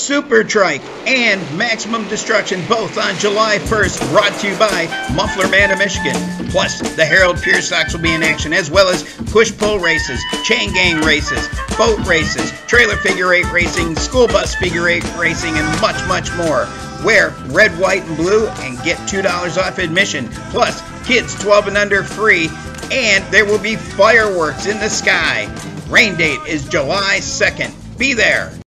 Super Trike and Maximum Destruction, both on July 1st, brought to you by Muffler Man of Michigan. Plus, the Harold Pierce Stocks will be in action, as well as push-pull races, chain gang races, boat races, trailer figure eight racing, school bus figure eight racing, and much, much more. Wear red, white, and blue and get $2 off admission. Plus, kids 12 and under free, and there will be fireworks in the sky. Rain date is July 2nd. Be there.